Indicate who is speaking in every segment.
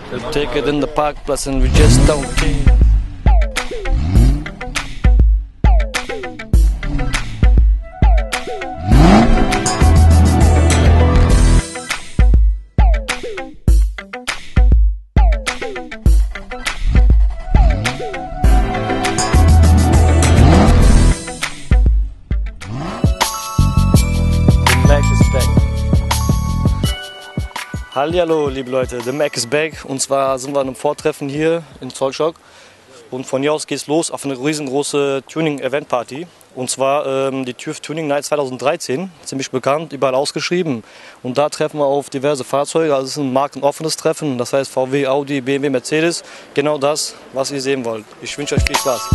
Speaker 1: They'll take it in the parkplatz and we just don't care. Hallihallo, liebe Leute, The Mac is back. Und zwar sind wir an einem Vortreffen hier in Zollstock. Und von hier aus geht es los auf eine riesengroße Tuning-Event-Party. Und zwar die TÜV Tuning Night 2013, ziemlich bekannt, überall ausgeschrieben. Und da treffen wir auf diverse Fahrzeuge, also es ist ein markenoffenes Treffen. Das heißt VW, Audi, BMW, Mercedes, genau das, was ihr sehen wollt. Ich wünsche euch viel Spaß.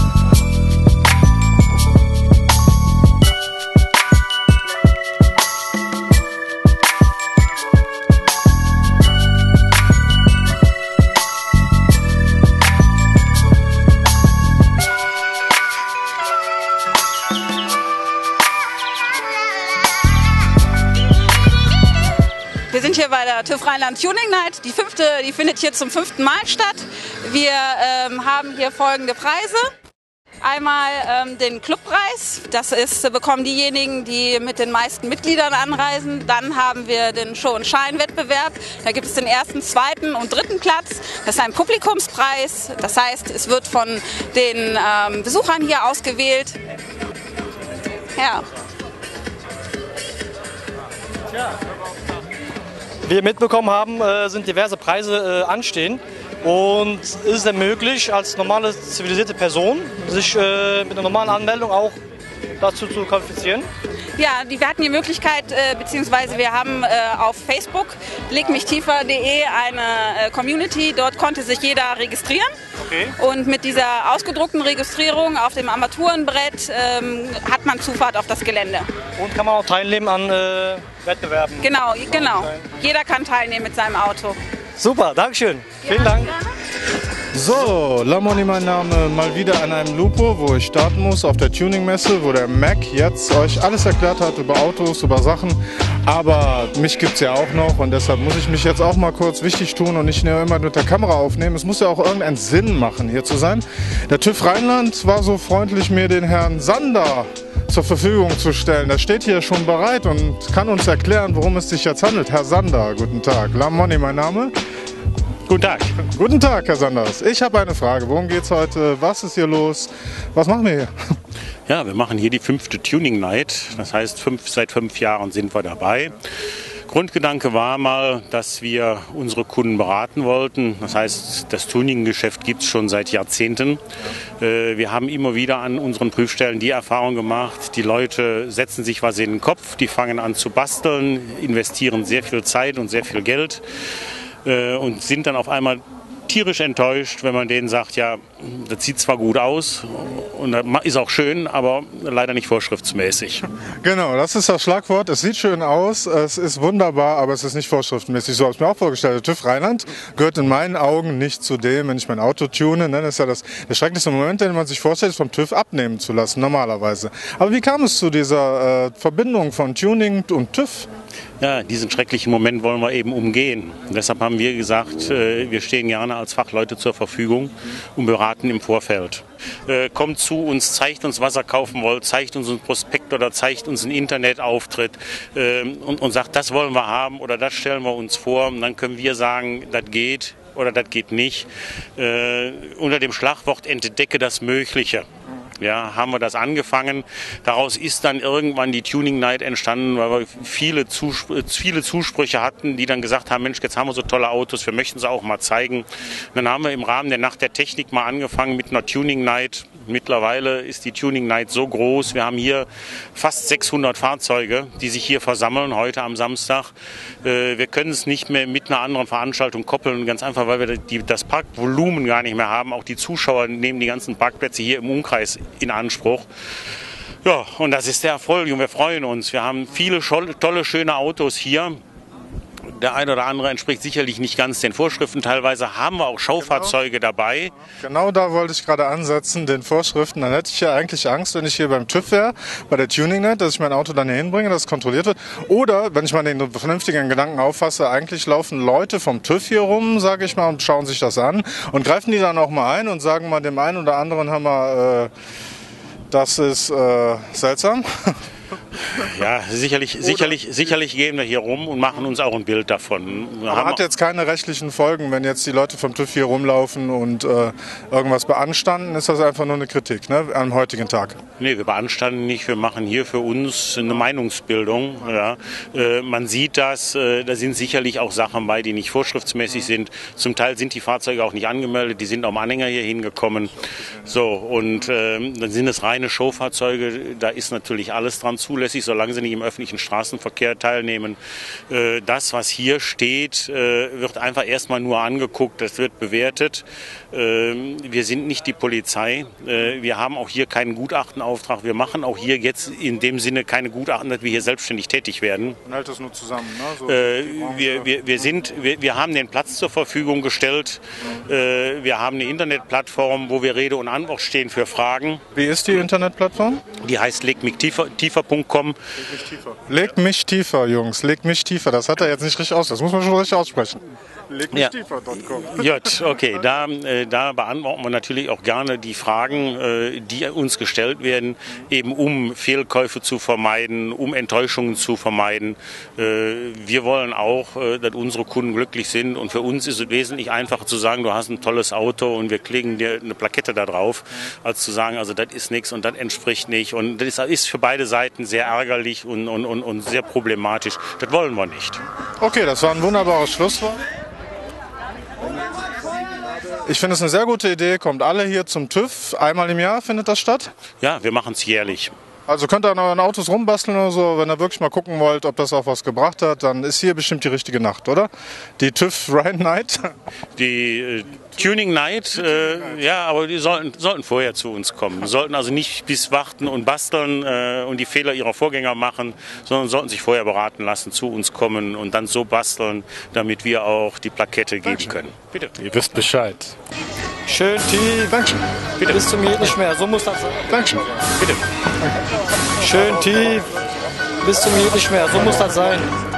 Speaker 2: Wir sind hier bei der TÜV Rheinland Tuning Night. Die findet hier zum 5. Mal statt. Wir haben hier folgende Preise. Einmal den Clubpreis, bekommen diejenigen, die mit den meisten Mitgliedern anreisen. Dann haben wir den Show- und Schein-Wettbewerb. Da gibt es den 1., 2. und 3. Platz. Das ist ein Publikumspreis. Das heißt, es wird von den Besuchern hier ausgewählt. Ja.
Speaker 1: Wie ihr mitbekommen haben, sind diverse Preise anstehen. Und ist es denn möglich, als normale zivilisierte Person sich mit einer normalen Anmeldung auch dazu zu qualifizieren?
Speaker 2: Ja, wir hatten die Möglichkeit, beziehungsweise wir haben auf Facebook legmichtiefer.de eine Community, dort konnte sich jeder registrieren. Okay. Und mit dieser ausgedruckten Registrierung auf dem Armaturenbrett hat man Zufahrt auf das Gelände. Und
Speaker 1: kann man auch teilnehmen an Wettbewerben?
Speaker 2: Genau. Jeder kann teilnehmen mit seinem Auto.
Speaker 1: Super, Dankeschön. Vielen Dank.
Speaker 3: So, Lamoni mein Name, mal wieder an einem Lupo, wo ich starten muss auf der Tuning-Messe, wo der Mac jetzt euch alles erklärt hat über Autos, über Sachen. Aber mich gibt es ja auch noch und deshalb muss ich mich jetzt auch mal kurz wichtig tun und nicht nur immer mit der Kamera aufnehmen. Es muss ja auch irgendeinen Sinn machen, hier zu sein. Der TÜV Rheinland war so freundlich, mir den Herrn Sander zur Verfügung zu stellen. Der steht hier schon bereit und kann uns erklären, worum es sich jetzt handelt. Herr Sander, guten Tag. Lamoni mein Name.
Speaker 4: Guten Tag.
Speaker 3: Guten Tag, Herr Sanders. Ich habe eine Frage. Worum geht's heute? Was ist hier los? Was machen wir hier?
Speaker 4: Ja, wir machen hier die 5. Tuning Night. Das heißt, seit 5 Jahren sind wir dabei. Grundgedanke war mal, dass wir unsere Kunden beraten wollten. Das heißt, das Tuning-Geschäft gibt es schon seit Jahrzehnten. Wir haben immer wieder an unseren Prüfstellen die Erfahrung gemacht, die Leute setzen sich was in den Kopf, die fangen an zu basteln, investieren sehr viel Zeit und sehr viel Geld. Und sind dann auf einmal tierisch enttäuscht, wenn man denen sagt, ja, das sieht zwar gut aus und ist auch schön, aber leider nicht vorschriftsmäßig.
Speaker 3: Genau, das ist das Schlagwort. Es sieht schön aus, es ist wunderbar, aber es ist nicht vorschriftsmäßig. So habe ich mir auch vorgestellt. Der TÜV Rheinland gehört in meinen Augen nicht zu dem, wenn ich mein Auto tune. Ne? Das ist ja der schrecklichste Moment, den man sich vorstellt, vom TÜV abnehmen zu lassen, normalerweise. Aber wie kam es zu dieser Verbindung von Tuning und TÜV?
Speaker 4: Ja, diesen schrecklichen Moment wollen wir eben umgehen. Und deshalb haben wir gesagt, wir stehen gerne als Fachleute zur Verfügung und beraten im Vorfeld. Kommt zu uns, zeigt uns, was ihr kaufen wollt, zeigt uns einen Prospekt oder zeigt uns einen Internetauftritt und sagt, das wollen wir haben oder das stellen wir uns vor. Und dann können wir sagen, das geht oder das geht nicht. Unter dem Schlagwort entdecke das Mögliche. Ja, haben wir das angefangen. Daraus ist dann irgendwann die Tuning Night entstanden, weil wir viele Zusprüche hatten, die dann gesagt haben, Mensch, jetzt haben wir so tolle Autos, wir möchten sie auch mal zeigen. Und dann haben wir im Rahmen der Nacht der Technik mal angefangen mit einer Tuning Night. Mittlerweile ist die Tuning Night so groß. Wir haben hier fast 600 Fahrzeuge, die sich hier versammeln, heute am Samstag. Wir können es nicht mehr mit einer anderen Veranstaltung koppeln, ganz einfach, weil wir das Parkvolumen gar nicht mehr haben. Auch die Zuschauer nehmen die ganzen Parkplätze hier im Umkreis in Anspruch. Ja, und das ist der Erfolg und wir freuen uns. Wir haben viele tolle, schöne Autos hier. der eine oder andere entspricht sicherlich nicht ganz den Vorschriften. Teilweise haben wir auch Schaufahrzeuge dabei.
Speaker 3: Genau da wollte ich gerade ansetzen, den Vorschriften. Dann hätte ich ja eigentlich Angst, wenn ich hier beim TÜV wäre, bei der Tuning Night, dass ich mein Auto dann hier hinbringe, dass es kontrolliert wird. Oder, wenn ich mal den vernünftigen Gedanken auffasse, eigentlich laufen Leute vom TÜV hier rum, sage ich mal, und schauen sich das an und greifen die dann auch mal ein und sagen mal dem einen oder anderen, haben wir, das ist seltsam.
Speaker 4: Ja, sicherlich gehen wir hier rum und machen uns auch ein Bild davon.
Speaker 3: Aber hat jetzt keine rechtlichen Folgen, wenn jetzt die Leute vom TÜV hier rumlaufen und irgendwas beanstanden, ist das einfach nur eine Kritik, ne, am heutigen Tag?
Speaker 4: Nee, wir beanstanden nicht, wir machen hier für uns eine Meinungsbildung. Ja. Man sieht das, da sind sicherlich auch Sachen bei, die nicht vorschriftsmäßig sind. Zum Teil sind die Fahrzeuge auch nicht angemeldet, die sind am Anhänger hier hingekommen. So, und dann sind es reine Showfahrzeuge, da ist natürlich alles dran zulässig, solange sie nicht im öffentlichen Straßenverkehr teilnehmen. Das, was hier steht, wird einfach erstmal nur angeguckt, das wird bewertet. Wir sind nicht die Polizei, wir haben auch hier keinen Gutachtenauftrag, wir machen auch hier jetzt in dem Sinne keine Gutachten, dass wir hier selbstständig tätig werden.
Speaker 3: Man hält das nur zusammen, ne? So
Speaker 4: wir haben den Platz zur Verfügung gestellt, wir haben eine Internetplattform, wo wir Rede und Antwort stehen für Fragen.
Speaker 3: Wie ist die Internetplattform?
Speaker 4: Die heißt legmichtiefer.com.
Speaker 3: Legt mich tiefer, Jungs, legt mich tiefer. Das hat er jetzt nicht richtig aus. Das muss man schon richtig aussprechen. Legmichtiefer.com.
Speaker 4: Ja, okay. Da beantworten wir natürlich auch gerne die Fragen, die uns gestellt werden, eben um Fehlkäufe zu vermeiden, um Enttäuschungen zu vermeiden. Wir wollen auch, dass unsere Kunden glücklich sind, und für uns ist es wesentlich einfacher zu sagen, du hast ein tolles Auto und wir kleben dir eine Plakette da drauf, als zu sagen, also das ist nichts und das entspricht nicht. Und das ist für beide Seiten sehr ärgerlich und sehr problematisch. Das wollen wir nicht.
Speaker 3: Okay, das war ein wunderbares Schlusswort. Ich finde es eine sehr gute Idee, kommt alle hier zum TÜV. Einmal im Jahr findet das statt?
Speaker 4: Ja, wir machen es jährlich.
Speaker 3: Also könnt ihr an euren Autos rumbasteln oder so, wenn ihr wirklich mal gucken wollt, ob das auch was gebracht hat, dann ist hier bestimmt die richtige Nacht, oder? Die TÜV Ride Night.
Speaker 4: Die Tuning Night, ja, aber die sollten vorher zu uns kommen. Die sollten also nicht bis warten und basteln und die Fehler ihrer Vorgänger machen, sondern sollten sich vorher beraten lassen, zu uns kommen und dann so basteln, damit wir auch die Plakette geben können. Bitte.
Speaker 3: Ihr wisst Bescheid.
Speaker 1: Schön tief.
Speaker 3: Dankeschön.
Speaker 1: Bitte. Bis zum Geht nicht mehr. So muss das sein.
Speaker 3: Dankeschön.
Speaker 4: Bitte.
Speaker 1: Schön tief. Bis zum Geht nicht mehr. So muss das sein.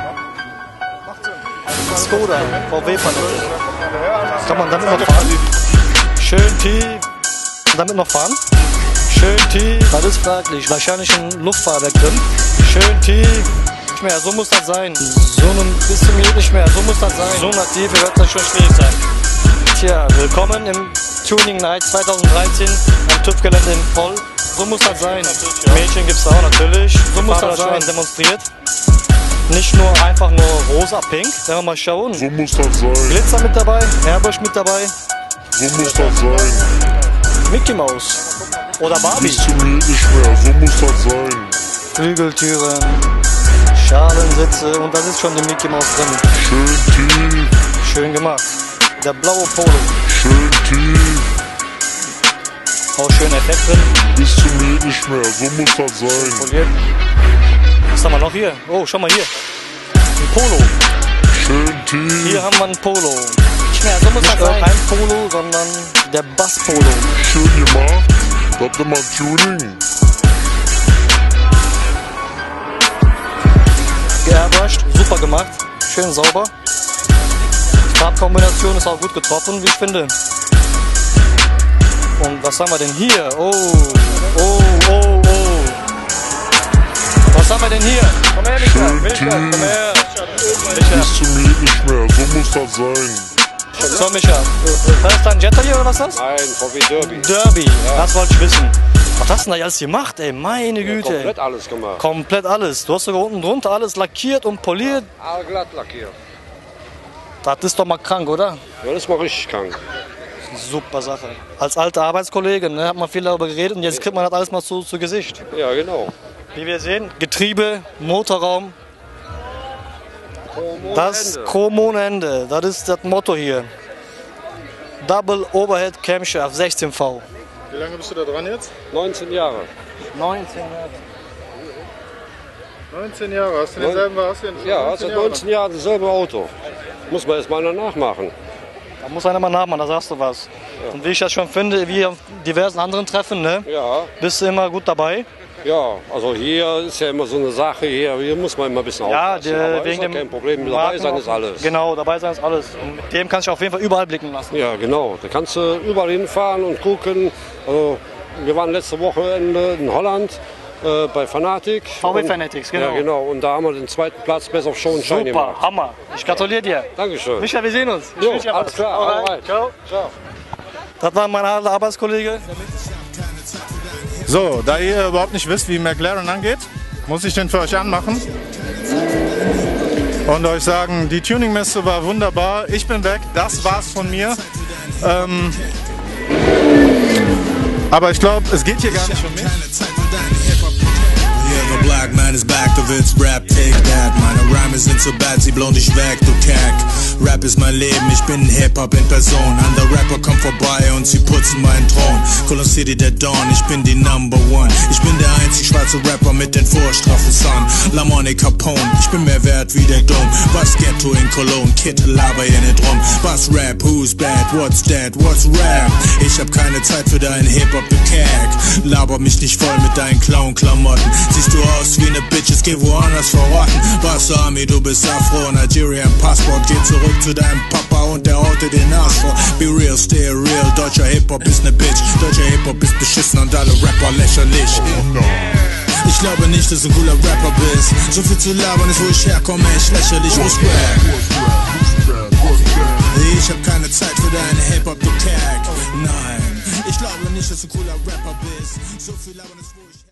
Speaker 1: Skoda, VW-Palette. Kann man damit noch fahren? Schön tief. Damit noch fahren? Schön tief. Das ist fraglich. Wahrscheinlich ein Luftfahrwerk drin. Schön tief. Nicht mehr. So muss das sein. So bis zum Geht nicht mehr. So muss das sein. So eine Tiefe wird das schon schwierig sein. Tja, willkommen im Tuning Night 2013 am TÜV-Gelände in Poll. So muss das sein. Mädchen gibt es auch natürlich. So muss das sein. Demonstriert. Nicht nur einfach nur rosa, pink. Wenn wir mal schauen.
Speaker 5: So muss das sein.
Speaker 1: Glitzer mit dabei, Airbrush mit dabei.
Speaker 5: So muss das sein.
Speaker 1: Mickey Mouse. Oder Barbie.
Speaker 5: Bis zum Geht nicht mehr. So muss das sein.
Speaker 1: Flügeltüren, Schalensitze und das ist schon die Mickey Mouse drin.
Speaker 5: Schön tief.
Speaker 1: Schön gemacht. Der blaue Polo.
Speaker 5: Schön tief.
Speaker 1: Auch schön Effekt drin.
Speaker 5: Bis zum Geht nicht mehr. So muss das sein.
Speaker 1: Poliert. Was haben wir noch hier? Oh, schau mal hier. Ein Polo.
Speaker 5: Schön tief.
Speaker 1: Hier haben wir ein Polo. Nicht mehr, so muss das sein. Kein Polo, sondern der Bass-Polo.
Speaker 5: Schön gemacht. Das ist mal Tuning.
Speaker 1: Geairbrushed, super gemacht. Schön sauber. Die Farbkombination ist auch gut getroffen, wie ich finde. Und was haben wir denn hier? Oh, oh, oh, oh. Was haben wir denn hier? Komm her, Micha. Micha, komm her. Micha.
Speaker 5: Bis zum Geht nicht mehr. So muss das sein.
Speaker 1: So, Micha. Was ist dein Jetta hier oder was ist das?
Speaker 6: Nein, VW Derby.
Speaker 1: Derby, ja. Das wollte ich wissen. Was hast du denn da alles gemacht, ey? Meine Güte.
Speaker 6: Komplett alles gemacht.
Speaker 1: Komplett alles. Du hast sogar unten drunter alles lackiert und poliert.
Speaker 6: Allglatt lackiert.
Speaker 1: Das ist doch mal krank, oder?
Speaker 6: Ja, das ist mal richtig krank.
Speaker 1: Super Sache. Als alter Arbeitskollege, ne, hat man viel darüber geredet und jetzt kriegt man das alles mal zu Gesicht.
Speaker 6: Ja, genau.
Speaker 1: Wie wir sehen, Getriebe, Motorraum. Das Chrom ohne Ende, das ist das Motto hier. Double Overhead Camshaft 16V.
Speaker 3: Wie lange bist du da dran jetzt?
Speaker 6: 19 Jahre.
Speaker 1: 19 Jahre.
Speaker 3: 19 Jahre, hast du denselben Wagen?
Speaker 6: Ja, seit 19 Jahren dasselbe Auto. Muss man erst mal nachmachen.
Speaker 1: Da muss einer mal nachmachen, da sagst du was. Ja. Und wie ich das schon finde, wie auf diversen anderen Treffen, ne?
Speaker 6: Ja.
Speaker 1: Bist du immer gut dabei?
Speaker 6: Ja, also hier ist ja immer so eine Sache, hier muss man immer ein bisschen aufpassen.
Speaker 1: Ja,
Speaker 6: wegen dem kein Problem, dabei sein ist alles.
Speaker 1: Genau, dabei sein ist alles. Und mit dem kannst du auf jeden Fall überall blicken lassen.
Speaker 6: Ja, genau. Da kannst du überall hinfahren und gucken. Also, wir waren letzte Wochenende in Holland bei Fanatic.
Speaker 1: VW Fanatics, genau.
Speaker 6: Ja, genau. Und da haben wir den zweiten Platz Best of Show und Shine gemacht.
Speaker 1: Super, Hammer. Ich gratuliere dir.
Speaker 6: Dankeschön.
Speaker 1: Michael, wir sehen uns.
Speaker 6: Jo, alles klar.
Speaker 1: Alright. Ciao.
Speaker 6: Ciao.
Speaker 1: Das war mein alter Arbeitskollege.
Speaker 3: So, da ihr überhaupt nicht wisst, wie McLaren angeht, muss ich den für euch anmachen und euch sagen, die Tuningmesse war wunderbar. Ich bin weg, das war's von mir. Aber ich glaube, es geht hier gar nicht um mich.
Speaker 7: The black man is back, the Witz Rap, take that. Meine Rhyme sind so bad, sie blown dich weg, du Kack. Rap ist mein Leben, ich bin Hip-Hop in Person. Andere Rapper kommen vorbei und sie putzen meinen Thron. Colon City, der Dawn, ich bin die Number One. Ich bin der einzig schwarze Rapper mit den vorstraffen Son. Lamoni Capone, ich bin mehr wert wie der Dom. Was Ghetto in Cologne, Kid, laber hier nicht rum. Was Rap, who's bad, what's that, what's Rap? Ich hab keine Zeit für deinen Hip-Hop, du Kack. Laber mich nicht voll mit deinen Clown-Klamotten. Siehst du aus wie ne Bitch, es geht woanders verrotten. Was Army, du bist Afro, Nigerian Passport. Geh zurück zu deinem Papa und der haut dir den Arsch vor. Be real, stay real, deutscher Hip-Hop ist ne Bitch. Deutscher Hip-Hop ist beschissen und alle Rapper lächerlich. Ich glaube nicht, dass du ein cooler Rapper bist. So viel zu labern ist, wo ich herkomme, echt lächerlich. Wo's Rap? Ich hab keine Zeit für deinen Hip-Hop, du Kack. Nein, ich glaube nicht, dass du ein cooler Rapper bist. So viel labern ist, wo ich